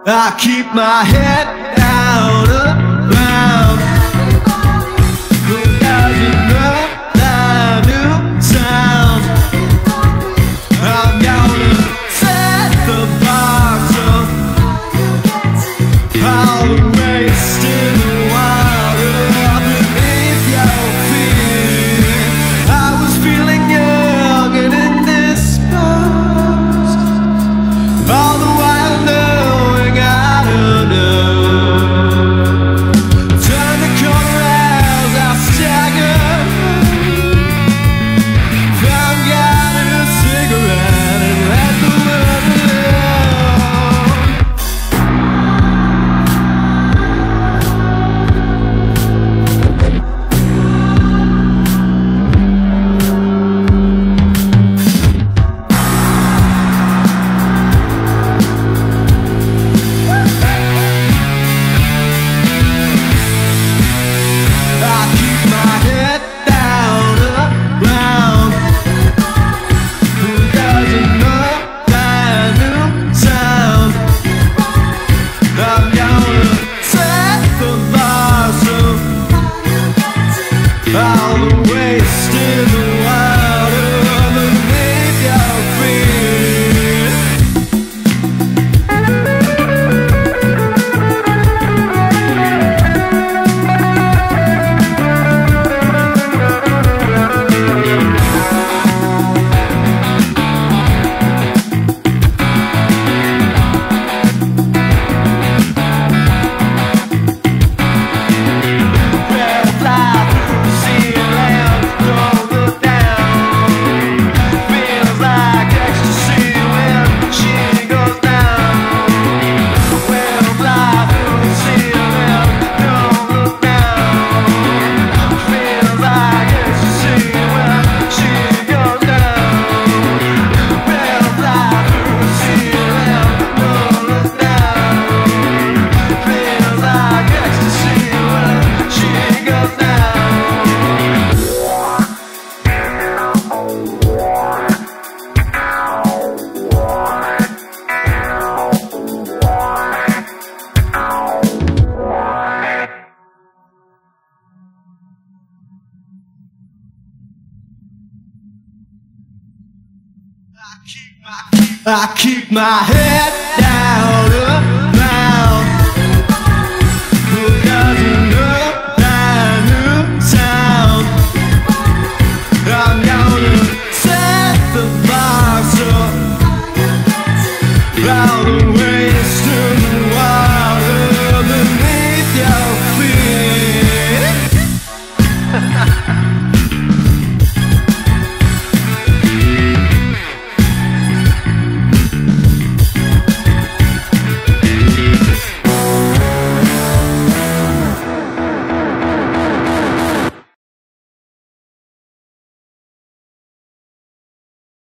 I keep my head down, around. Who doesn't know that new sound? I'm gonna set the box up. I'll waste in the water beneath your feet. I was feeling young and indisposed, all the while knowing I don't know. Turn the corner as I stagger. Found God in a cigarette and let the world alone. I keep my head down, around. Who doesn't know that new sound? I'm gonna set the bar so all the waste in the water beneath your feet. We'll fly through the ceiling, don't look down. Feels like ecstasy when she goes down. We'll fly through the ceiling, don't look down. Feels like ecstasy when she goes down. We'll fly through the ceiling, don't look down. Feels like ecstasy when she goes down. I keep my head down.